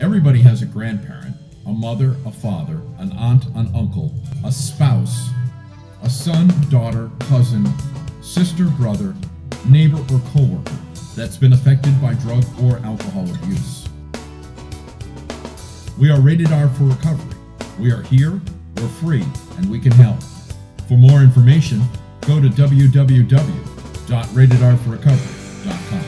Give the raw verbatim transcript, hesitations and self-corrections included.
Everybody has a grandparent, a mother, a father, an aunt, an uncle, a spouse, a son, daughter, cousin, sister, brother, neighbor, or coworker that's been affected by drug or alcohol abuse. We are Rated R for Recovery. We are here, we're free, and we can help. For more information, go to w w w dot rated r for recovery dot com.